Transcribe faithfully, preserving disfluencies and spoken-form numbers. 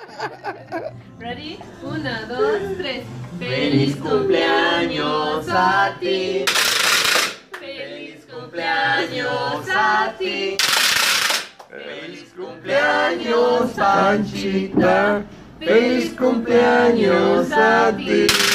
Ready? Una, dos, tres. ¡Feliz cumpleaños a ti! ¡Feliz cumpleaños a ti! ¡Feliz cumpleaños, Panchita! ¡Feliz cumpleaños a ti!